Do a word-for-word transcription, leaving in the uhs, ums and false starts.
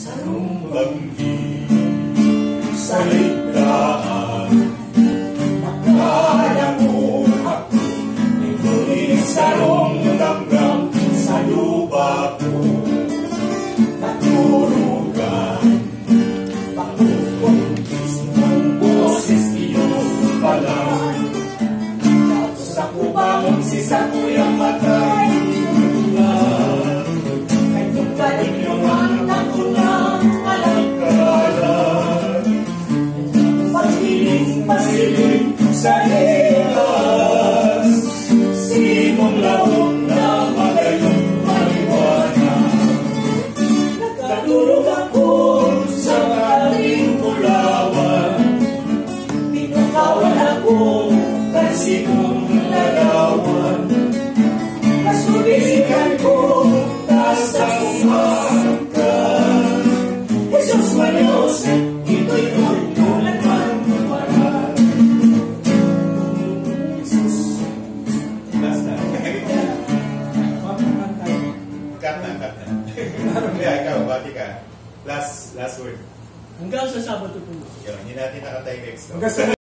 sarong banggi sa ligtaan. Nakadamo ako, ngunit sarong damdam sa lupa ko. Naturugan, pangkukungkis ng boses iyong balan. Tapos ako bangon si sa kuyang matay. Kahit kung balik naman ako ng malangkalan. Paghiling, pasiling sa ilas, simong laot na magayong maliwanag. Nagkatulog ako sa ating kulawan. Pinukawan ako kasi kong lalawan. Nasulikan ko taas akong hanggan. Jesus Marios, ito'y tulad man maral. Jesus. Last na. Cut na, cut na. Kaya ikaw, bati ka. Last, last word. Hanggang sa Sabado po. Yun, hindi natin nakatay ka extra.